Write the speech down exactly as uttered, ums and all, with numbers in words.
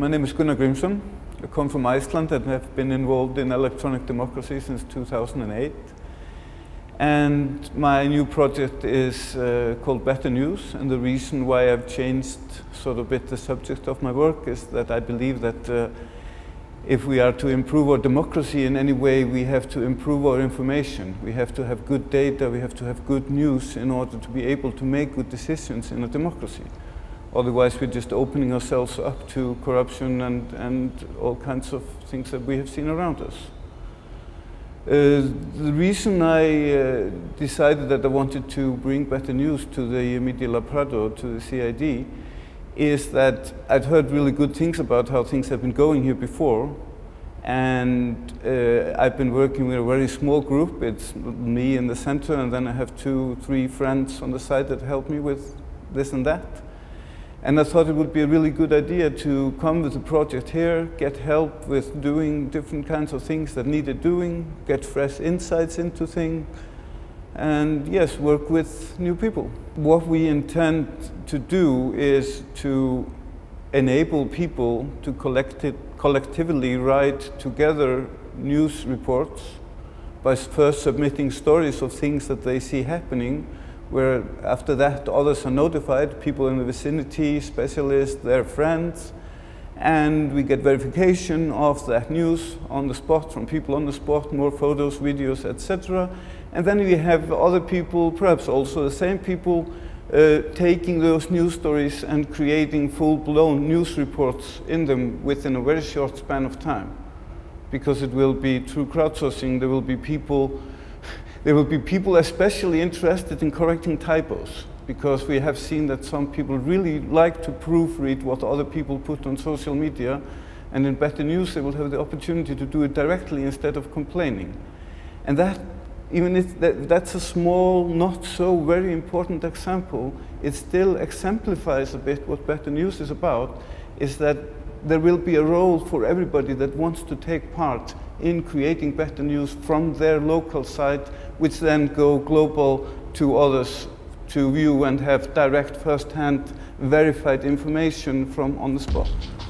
my name is Gunnar Grímsson. I come from Iceland and have been involved in electronic democracy since two thousand eight. And my new project is uh, called Better News, and the reason why I've changed sort of a bit the subject of my work is that I believe that uh, if we are to improve our democracy in any way, we have to improve our information. We have to have good data, we have to have good news in order to be able to make good decisions in a democracy. Otherwise, we're just opening ourselves up to corruption and, and all kinds of things that we have seen around us. Uh, the reason I uh, decided that I wanted to bring Better News to the Media Lab Prado, to the C I D, is that I'd heard really good things about how things have been going here before. And uh, I've been working with a very small group. It's me in the center, and then I have two, three friends on the side that help me with this and that. And I thought it would be a really good idea to come with a project here, get help with doing different kinds of things that needed doing, get fresh insights into things, and yes, work with new people. What we intend to do is to enable people to collect collectively write together news reports by first submitting stories of things that they see happening, where after that others are notified, people in the vicinity, specialists, their friends, and we get verification of that news on the spot, from people on the spot, more photos, videos, et cetera. And then we have other people, perhaps also the same people, uh, taking those news stories and creating full-blown news reports in them within a very short span of time. Because it will be through crowdsourcing, there will be people There will be people especially interested in correcting typos, because we have seen that some people really like to proofread what other people put on social media, and in Better News they will have the opportunity to do it directly instead of complaining. And that, even if that, that's a small, not so very important example, it still exemplifies a bit what Better News is about, is that there will be a role for everybody that wants to take part in creating better news from their local site, which then go global to others to view and have direct, first-hand, verified information from on the spot.